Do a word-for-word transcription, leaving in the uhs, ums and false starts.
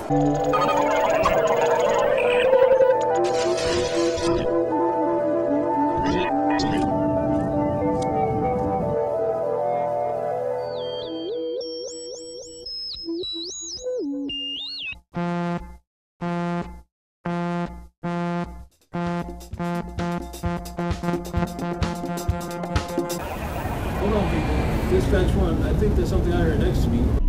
Hold on, people. Dispatch one, I think there's something out here next to me.